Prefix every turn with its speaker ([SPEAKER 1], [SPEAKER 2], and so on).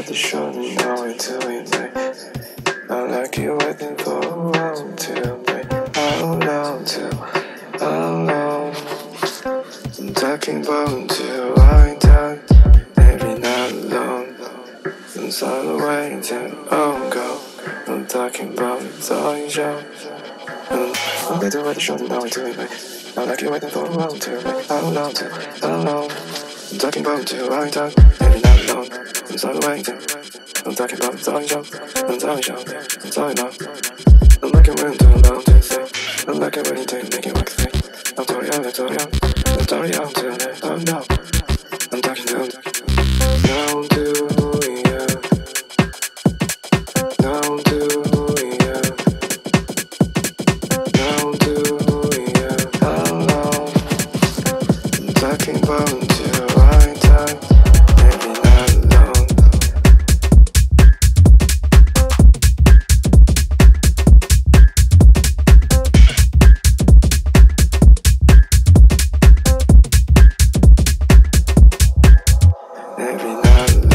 [SPEAKER 1] the short and now until we play. I like you waiting for a while to play. How long till, how long? I'm talking about until I die. Maybe not long. I'm sorry waiting, oh go. I'm talking about talking show. I'm waiting for the short and now until we play. I like you waiting for a while to play. How long till, how long? I'm talking about until I die. Maybe not long. I'm sorry waiting. I'm talking about talking show. I'm talking show. I'm talking now. I'm like it waiting too long to say. I'm like it waiting to make it work thing. I'm sorry, I'm sorry, I'm sorry, I'm too late. Oh no. I'm talking down to you. Down to you. Down to you. How long? I'm talking about until I die. Maybe not long. Maybe not long.